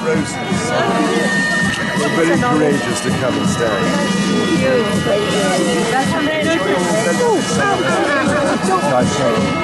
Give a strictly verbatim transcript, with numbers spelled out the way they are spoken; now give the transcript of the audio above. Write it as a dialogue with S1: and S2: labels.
S1: roses. You're very courageous to come and stay.
S2: Thank you. That's amazing.
S1: Enjoy your